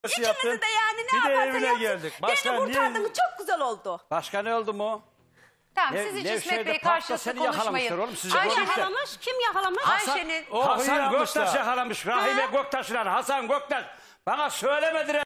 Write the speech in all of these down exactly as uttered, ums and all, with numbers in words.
İkimizi de yani ne bir de yaparsa evine yapsın. geldik. Başka Beni kurtardın, niye- çok güzel oldu. Başka ne oldu mu? Tamam Ne- siz hiç ne İsmet şeyde Bey parkta karşılıklı seni konuşmayın. yakalamışlar oğlum, sizi Ayşe, görmüşler. Yakalamış, kim yakalamış? Ayşe'nin O Hasan hıyarmışlar. Göktaş yakalamış. Rahime Göktaş'la Hasan Göktaş. Bana söylemediler.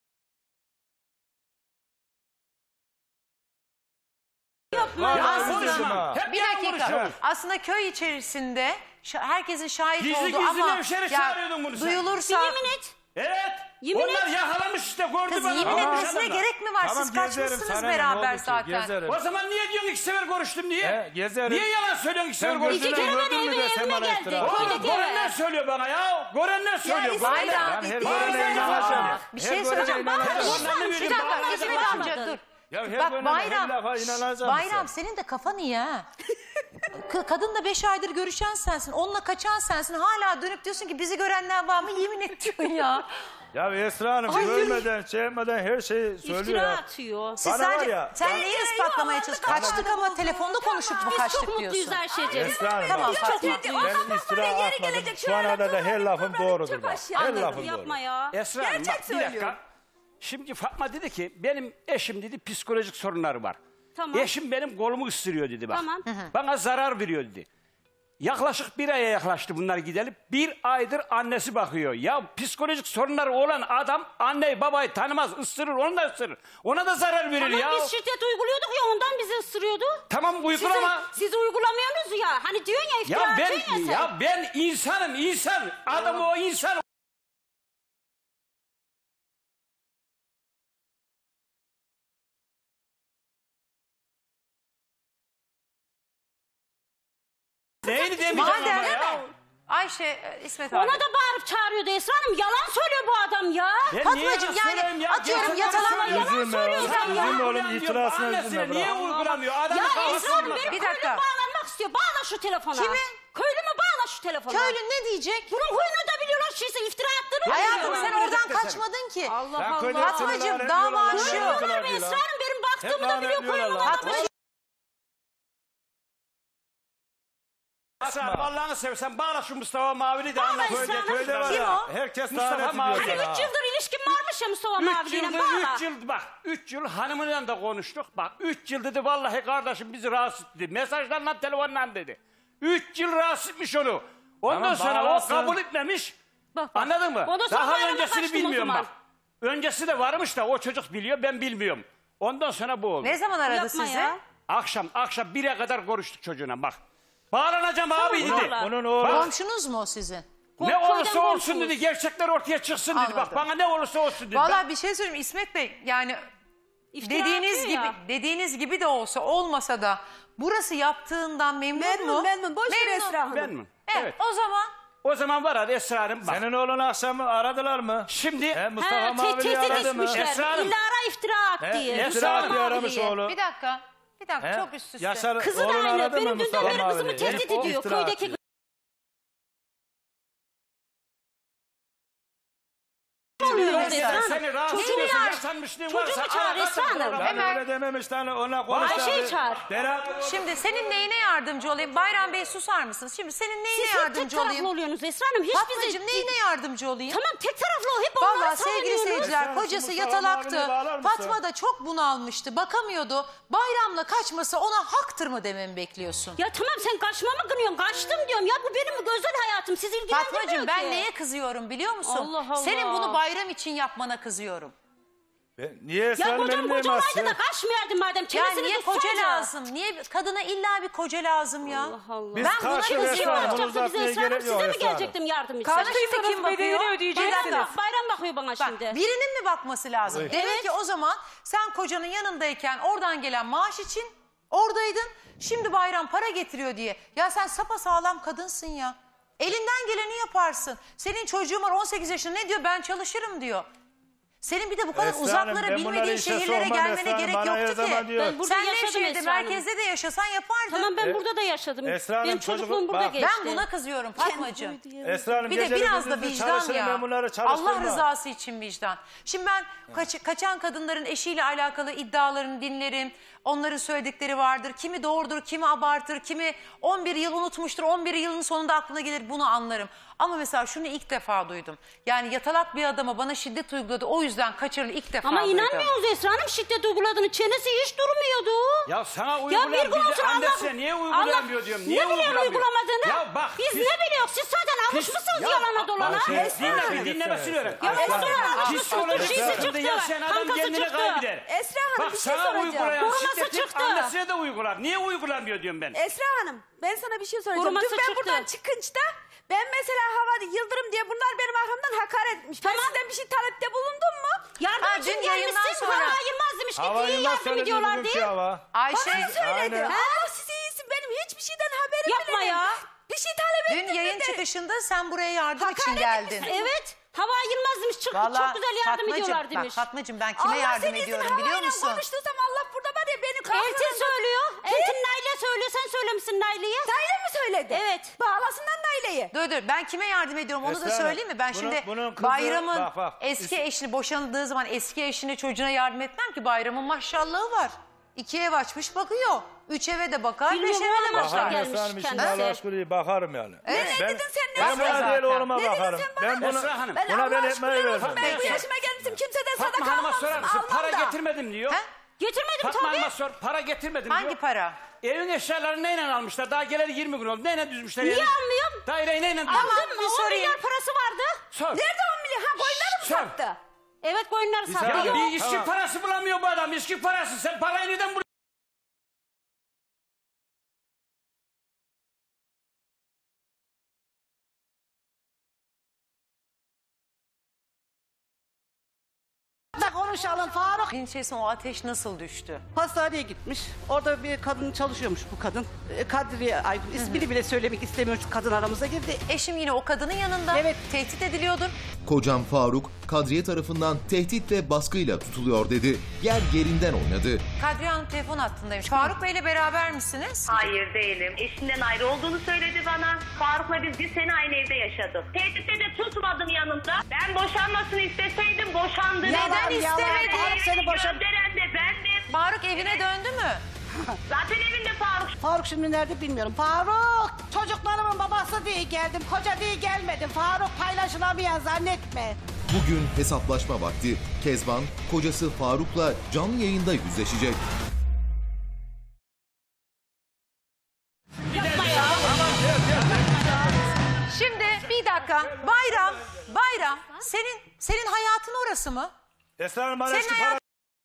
Vallahi aslında- konuşma. Hep bir yalan dakika. konuşuyor. Aslında köy içerisinde şa- herkesin şahit Gizli olduğu gizli ama Nevşehir'e çağırıyordun bunu sen. duyulursa Yemin et. Evet. Yemin Onlar et. yakalamış işte, gördü kız bana. yemin Tamam, etmesine adamlar. gerek mi var? Tamam, Siz gezerim. kaçmışsınız Sana ne beraber oldu ki? zaten. Gezerim. O zaman niye diyorsun iki sefer görüştüm diye? He, gezerim. Niye yalan söylüyorsun iki sefer Sen görüştüm? İki kere ben gördün mü eve- de sen evime bana geldi. iftira Oğlum Köydeki eve. görenler söylüyor bana ya. Görenler söylüyor. İsmail görenler. Bayram, Ben her bir- görene inanacağım. bir Her şey görene söyleyeceğim. inanacağım. Bağırma. Bir dakika İsmet amca dur. Ya her Bak görene Bayram, her lafa inanacağım Bayram sen. senin de kafan iyi ha. K- Kadınla beş aydır görüşen sensin, onunla kaçan sensin. Hala dönüp diyorsun ki bizi görenler var mı? Yemin et diyorsun ya. Ya Esra Hanım Ay, görmeden, şey yapmadan her şeyi söylüyor. İftira ya. atıyor. Siz Bana var sadece, ya, sen ben- neyi ispatlamaya çalışıyorsun? Kaçtık ama telefonda konuşup mu Biz kaçtık çok mutluyuz diyorsun? Ayşe'cim. Esra Hanım, Tamam, bak, çok mutluyuz. ben iftira atmadım. Şu ana kadar da her lafım doğrudur bak. Her Anladım, lafım doğru. yapma ya. Esra Hanım, Gerçek bak, bir dakika. söylüyorum. Şimdi Fatma dedi ki benim eşim dedi psikolojik sorunları var. Tamam. Eşim benim kolumu ısırıyor dedi bak. Tamam. Hı Bana zarar veriyor dedi. Yaklaşık bir aya yaklaştı bunlar gidelim. Bir aydır annesi bakıyor. Ya psikolojik sorunları olan adam anneyi babayı tanımaz, ısırır, onu da ısırır. Ona da zarar verir Ama ya. biz şiddet uyguluyorduk ya, ondan bizi ısırıyordu. Tamam uygulama. Siz, siz uygulamıyorsunuz ya. Hani diyorsun ya, iftira Ya atıyorsun ben ya sen. ya ben insanım, insan. Adam o insan. Neyini demeyeceğim Madem ama ya. Ayşe, e, İsmet abi. Ona da bağırıp çağırıyordu Esra Hanım. Yalan söylüyor bu adam ya. Ben niye Fatmacığım, yalan yani söyleyeyim ya? atıyorum Gerçekten yatalama, söylüyorum. yalan Üzülme söylüyorsun ya. ya. Üzülme oğlum, Uygulayan itirazına diyor, üzülme, annesine niye bırak. uygulamıyor? Adamın Ya kafasını Esra Hanım bak. benim Bir köylüm dakika. bağlanmak istiyor. Bağla şu telefona. Kimi? Köylümü bağla şu telefona. Köylü ne diyecek? Bunun huyunu da biliyorlar. Şeyse iftira attığını Hayatım biliyorlar. sen oradan Bilecek de kaçmadın ki. Allah Ben Allah. köyde Fatmacığım, seni lanet dava ediyorlar, şu. lanet Biliyorlar ediyorlar be Esra diyorlar. Hanım, benim baktığımı Hep da biliyor. lanet Koyumu da ediyorlar. Fatmacığım, Esra Hanım, Allah'ını seversen bağla şu Mustafa Mavili de anlat. Esra Köyde, Hanım. köyde var Kim ya. o? Herkes Mustafa lanet Mavi. ediyor Hani sana. üç yıldır ilişkin varmış ya Mustafa Üç Mavi'yle yıldır, bağla. üç yıl bak, üç yıl hanımıyla da konuştuk. Bak, üç yıl dedi vallahi kardeşim bizi rahatsız etti. Mesajlarla, telefonla dedi. Üç yıl rahatsız etmiş onu. Ondan Tamam, sonra bağlansın. o kabul etmemiş. Bak, bak. Anladın mı? Ondan sonra Daha bayrama öncesini kaçtım o bilmiyorum zaman. bak. Öncesi de varmış da o çocuk biliyor, ben bilmiyorum. Ondan sonra bu oldu. ne zaman aradı Yapma sizi? ya. Akşam, akşam bire kadar konuştuk çocuğuna bak. Bağlanacağım abi Tamam, dedi. bağla. Onun oğlu. Bak, Komşunuz mu o sizin? ne Köyden olursa olsun komşumuz. dedi, gerçekler ortaya çıksın dedi. Bak Anladım. bana ne olursa olsun dedi. Vallahi bir şey söyleyeyim İsmet Bey, yani İftira dediğiniz atıyor gibi ya. dediğiniz gibi de olsa olmasa da burası yaptığından memnun Memnun, mu? memnun. Boş ver Memnun. Esra Hanım. Ben mi? Evet, Evet. o zaman O zaman var hadi Esra Hanım bak. Senin oğlunu akşam aradılar mı? Şimdi He, Mustafa Ha, te Mavili tehdit aradı mı? etmişler. Esra Hanım. İlla ara iftira at He, diye. iftira Esra Hanım atıyor, aramış diye. oğlu. Bir dakika. Bir dakika He? çok üst üste. Yaşar, Kızı da oğlunu aynı. aradı mı Benim dünden Mustafa beri kızımı Mavili? tehdit Hep o ediyor. iftira Köydeki atıyor. oluyor Esra Esra Hanım. seni rahatsız Çocuğu ediyorsa çağır. yaşanmışlığın Çocuğu varsa çağır ara, Esra zaten Hanım. program- Ben Hemen. öyle dememiş lan, onunla konuş Ayşe'yi abi. çağır. Beraber Şimdi senin neyine yardımcı olayım? Bayram Bey susar mısınız? Şimdi senin neyine Siz hep tek yardımcı taraflı olayım? oluyorsunuz Esra Hanım. Hiç Fatmacığım bize... neyine yardımcı olayım? Tamam, tek taraflı o. Hep onları Valla sevgili savunuyorsunuz. seyirciler, Sen kocası şu Mustafa yatalaktı. Mavili'yi bağlar mısın? Fatma da çok bunalmıştı, bakamıyordu. Bayramla kaçması ona haktır mı dememi bekliyorsun? Ya tamam, sen kaçma mı kınıyorsun? Kaçtım diyorum. Ya bu benim özel hayatım. Siz ilgilendirmiyor ki. Fatmacığım ben neye kızıyorum biliyor musun? Allah Allah. Senin bunu bayram için yapmana kızıyorum. Ben- Niye Esra Ya Hanım kocam benimle koca olaydı yemezsin? da kaçmayardın madem. Ya Çenesini niye tutsanıza. koca lazım? Niye kadına illa bir koca lazım ya? Allah Allah. Biz Ben buna karşı kızıyorum. Esra Hanım, bunu Yapacaktı bize uzatmaya Esra Hanım. gerek Size yok mi Esra Hanım. gelecektim yardım için? Karşıysa kim bakıyor? Bayram, bayram bakıyor bana Bak, şimdi. birinin mi bakması lazım? Evet. Demek ki o zaman sen kocanın yanındayken oradan gelen maaş için oradaydın. Şimdi bayram para getiriyor diye. Ya sen sapasağlam kadınsın ya. Elinden geleni yaparsın. Senin çocuğun var on sekiz yaşında, ne diyor? Ben çalışırım diyor. Senin bir de bu kadar Esra Hanım, uzaklara, ben bunları bilmediğin işe şehirlere sokmam gelmene Esra Hanım, gerek bana her yoktu zaman ki. diyor. Ben burada Sen yaşadım Nevşehir'de, Esra Hanım. merkezde de yaşasan yapardın. Tamam, ben E, burada da yaşadım. Esra Hanım, Benim çocuk- çocukluğum burada bak. geçti. Ben buna kızıyorum Fatmacığım. Esra Hanım Bir de geceleri biraz da gündüzü vicdan çalışırım, ya. ben bunları çalıştırmam. Allah rızası için vicdan. Şimdi ben kaç- kaçan kadınların eşiyle alakalı iddialarını dinlerim. Onların söyledikleri vardır. Kimi doğrudur, kimi abartır, kimi on bir yıl unutmuştur. on bir yılın sonunda aklına gelir, bunu anlarım. Ama mesela şunu ilk defa duydum. Yani yatalak bir adama bana şiddet uyguladı, o yüzden kaçırıldı, ilk defa Ama duydum. inanmıyoruz Esra Hanım şiddet uyguladığını. Çenesi hiç durmuyordu. Ya sana Ya uygulayan bir gün bizi olsun annesi Allah- niye uygulayamıyor Allah- diyorum. Niye ne biliyor uygulamıyor? uygulamadığını? Ya bak. Biz pis- ne biliyoruz? Siz zaten pis- alışmışsınız Ya yalana bak, dolana. bak, Esra Dinle, Hanım. dinlemesini öğren. Ya Esra Esra Hanım, Hanım alışmışsınız. psikolojik Şeysi sıkıntı çıktı. yaşayan adam Kankası kendini çıktı. kaybeder. Esra Hanım, Bak bir şey sana soracağım. uygulayan Koruması şiddetin çıktı. annesine de uygular. Niye uygulamıyor diyorum ben. Esra Hanım, ben sana bir şey soracağım. Koruması Dün ben çıktı. buradan çıkınca ben mesela Hava Yıldırım diye bunlar benim arkamdan hakaret etmiş. Tamam. Ben sizden bir şey talepte bulundum mu? Yardım Ha, için dün yayından gelmişsin. sonra- Hava Yılmaz demiş ki Hava iyi Yılmaz yardım söyledi ediyorlar bugünkü diye. hava. Ayşe, Bana söyledi. Aynen. Allah sizi iyisin, benim hiçbir şeyden haberim Yapma bile ya. değil. Bir şey talep ettim. dün yayın de. çıkışında sen buraya yardım için Hakaret geldin. etmişsin. Evet. Hava Yılmaz demiş çok, Vallahi çok güzel yardım Fatmacığım, ediyorlar demiş. Bak Fatmacığım, ben kime Allah yardım senin ediyorum izin biliyor havayla musun? konuştuysam Allah burada var ya beni Elçin kalkıran- söylüyor. Kim? Elçin Nail'e söylüyor. Sen söylemişsin Nail'e. Naile mi söyledi? Evet. Bağlasınlar Naile'yi. Dur dur, ben kime yardım ediyorum onu da Esra Hanım, söyleyeyim mi? Ben bunun- şimdi bunun kızı- Bayram'ın bak, bak. eski eşini boşandığı zaman eski eşine çocuğuna yardım etmem ki. Bayram'ın maşallahı var. İki ev açmış bakıyor. Üç eve de bakar, beş Bilmiyorum, eve de ama bakar. bakar. Bakarım gelmiş Esra Hanım için kendisi. Allah aşkına bakarım yani. Evet. Ne dedin sen, ne Ben dedin? buna değil Zaten. oğluma Ne dedin bakarım. sen bana? Ben bunu, Esra Hanım. Ben buna Allah ben aşkına ekmeği olsun, verdim. ben bu Peki. yaşıma gelmişim kimseden Fatma sadaka Hanım'a almam, sorar mısın? almam Para da. getirmedim diyor. He? Getirmedim Fatma tabii. Hanım'a sor. Para getirmedim Hangi diyor. para? Evin eşyalarını neyle almışlar? Daha geleli yirmi gün oldu. Neyle düzmüşler? Niye evi? almıyorum? Daireyi neyle düzmüşler? Aldım mı? bir on sorayım. milyar parası vardı. Sor. Nerede on milyon? Ha koyunları mı Sor. sattı? Evet koyunları sattı. Ya Yok. bir işçi Tamam. parası bulamıyor bu adam. İşçi parası. Sen parayı neden buluyorsun? Da konuşalım Faruk. Benim şeysin, o ateş nasıl düştü? Hastaneye gitmiş. Orada bir kadın çalışıyormuş bu kadın. E, Kadriye Aygün. İsmini bile söylemek istemiyor. Şu kadın aramıza girdi. Eşim yine o kadının yanında. Evet. Tehdit ediliyordur. Kocam Faruk, Kadriye tarafından tehdit ve baskıyla tutuluyor dedi. Yer yerinden oynadı. Kadriye Hanım telefon hattındaymış. Faruk Bey'le beraber misiniz? Hayır değilim. Eşinden ayrı olduğunu söyledi bana. Faruk'la biz bir sene aynı evde yaşadık. Tehditte de tutmadım yanımda. Ben boşanmasını isteseydim boşandı. Neden istemedi? Faruk seni boşan- Gönderen de bendim. Faruk evine döndü mü? Zaten evinde Faruk. Faruk şimdi nerede bilmiyorum. Faruk! Çocuklarımın babası diye geldim. Koca diye gelmedim. Faruk paylaşılamayan zannetme. Bugün hesaplaşma vakti. Kezban, kocası Faruk'la canlı yayında yüzleşecek. Şimdi bir dakika. Bayram, Bayram senin senin hayatın orası mı? Esra Hanım bana Senin eski hayatın- para...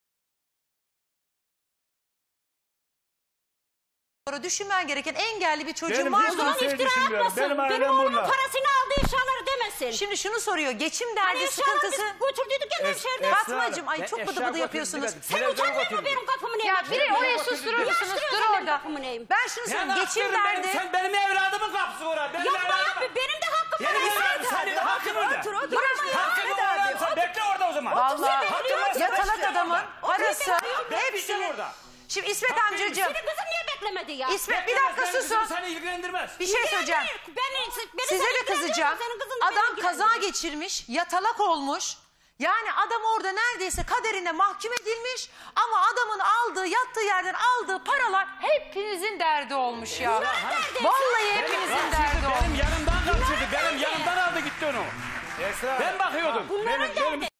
Sonra düşünmen gereken engelli bir çocuğun Benim var hiç mı? kimseyi İftira düşünmüyorum. atmasın. Benim Benim, ailem oğlum bunlar. parasını aldığı eşyaları demesin. Şimdi şunu soruyor. Geçim Hani derdi, eşyaları sıkıntısı. biz götürdüydük ya Es- hemşehri'den. Esra Fatmacığım, ay Ben çok eşya bıdı bıdı götürdüm yapıyorsunuz. demedim. Sen Televizyon utanmıyor mu götürdüm. benim kapımı neyim? Ya biri oraya susturursunuz. Dur orada. Ben şunu söyleyeyim. Ben Geçim hakkırım, ben- derdi. Sen benim evladımın kapısı orada. Benim Yapma evladım. abi benim de hakkım var. Benim Esra. evladım senin hakkın orada. Otur otur. Hakkın orada. Sen bekle orada o zaman. Vallahi Hakkın varsa yatalak bekle adamın orada. parası Bekleyeceğim hepsini. orada. Şimdi İsmet Hakkı amcacığım. Senin kızın niye beklemedi ya? İsmet bir Beklemez, dakika benim kızım susun. Seni ilgilendirmez. Bir şey söyleyeceğim. Ben, beni Size sen de ilgilendiriyor, kızacağım. senin kızın da beni Adam kaza ilgilendiriyor. geçirmiş, yatalak olmuş. Yani adam orada neredeyse kaderine mahkum edilmiş. Ama adamın aldığı, yattığı yerden aldığı paralar hepinizin derdi olmuş ya. Vallahi hepinizin derdi Benim olmuş. yanımdan kaçırdı. Benim yanımdan aldı gitti onu. Esra Ben bakıyordum. Bunların Benim- derdi. benim-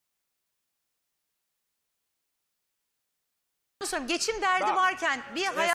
Geçim derdi Bak. varken bir hayat